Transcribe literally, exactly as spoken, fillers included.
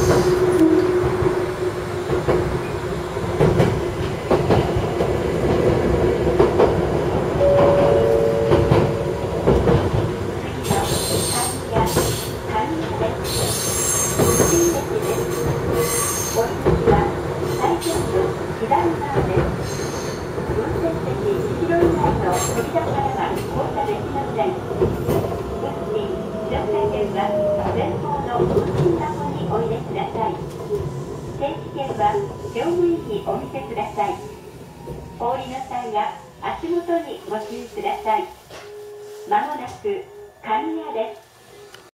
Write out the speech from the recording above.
乗務員にお見せください。お降りの際は足元にご注意ください。まもなく神谷です。